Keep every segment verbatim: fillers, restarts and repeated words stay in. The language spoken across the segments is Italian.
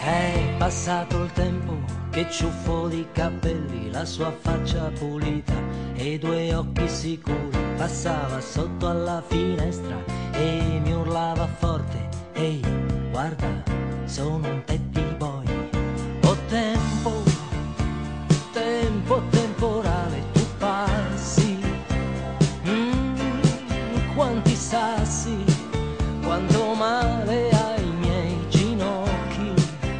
È passato il tempo che ciuffo di capelli, la sua faccia pulita e due occhi sicuri. Passava sotto alla finestra e mi urlava forte: ehi, guarda, sono un teddy boy. Oh tempo, tempo temporale, tu passi, mm, quanti sassi, quanto male ai miei ginocchi.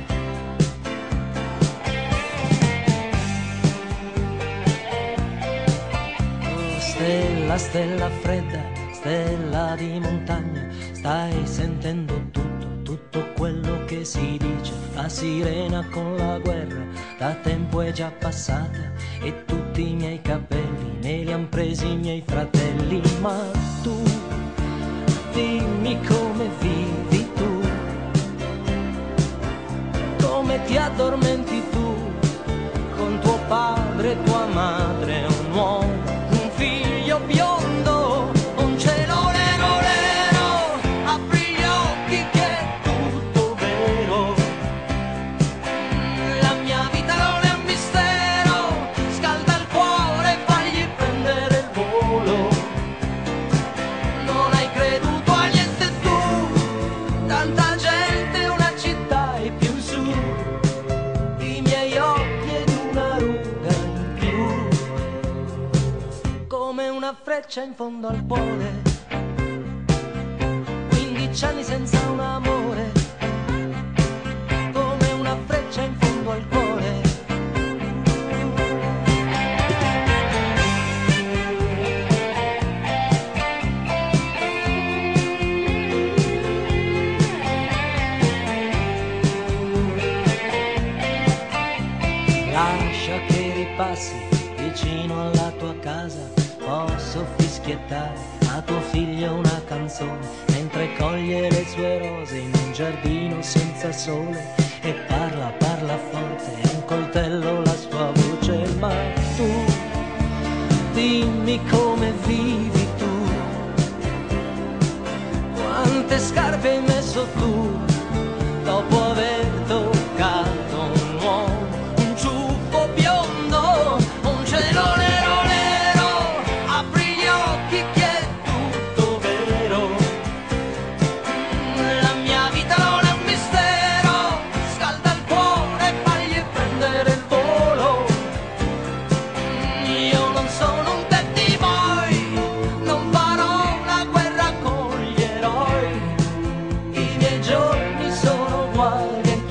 Oh, stella, stella fredda, stella di montagna, stai sentendo tutto, tutto quello che si dice. La sirena con la guerra da tempo è già passata e tutti i miei capelli me li han presi i miei fratelli. Ma tu, dimmi come vivi tu, come ti addormenti tu, con tuo padre e tua madre, un uomo, un figlio biondo, un cielo nero nero, apri gli occhi che è tutto vero. La mia vita non è un mistero, scalda il cuore, fagli prendere il volo. Non hai creduto a niente tu, tanta gente, una città e più in su, i miei occhi ed una ruga in più, come una freccia in fondo al cuore, quindici anni senza un amore, come una freccia in fondo al cuore. Lascia che ripassi vicino alla tua casa, posso fischiettare a tuo figlio una canzone, mentre coglie le sue rose in un giardino senza sole, e parla, parla forte, è un coltello la sua voce. Ma tu, dimmi come vivi tu, quante scarpe hai messo tu, dopo aver toccato un uomo, un ciuffo biondo, un cielo nero nero, apri gli occhi che è tutto vero. La mia vita non è un mistero, scalda il cuore, fagli prendere il volo. Io non sono un teddy boy, non farò una guerra con gli eroi, i miei giorni sono uguali ai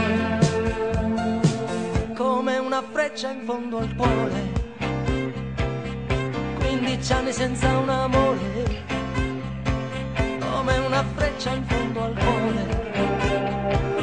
tuoi, come una freccia in fondo al cuore, quindici anni senza un amore, come una freccia in fondo al cuore.